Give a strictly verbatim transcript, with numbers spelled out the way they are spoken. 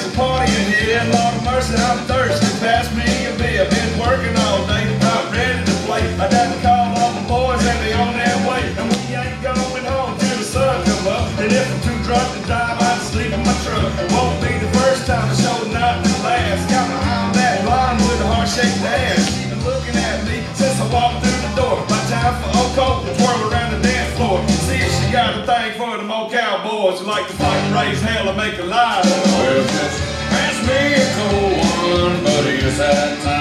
a party in here. Lord of mercy, I'm thirsty. Pass me a beer. Been working all day, not ready to play. I done called all my boys and they on their way. And we ain't going home till the sun come up. And if I'm too drunk to drive, I'd sleep in my truck. It won't be the first time, the show not the last. Got my eye on that blonde with a heart-shaped ass. She been looking at me since I walked through the door. My time for Oco to twirl around the dance floor. See if she got a thing for them old cowboys who like to fight and raise hell and make a lie. Well, just pass me a cold one, buddy, it's that time.